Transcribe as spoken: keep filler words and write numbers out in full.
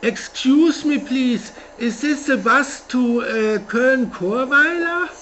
Excuse me, please. Is this the bus to uh, Köln-Chorweiler?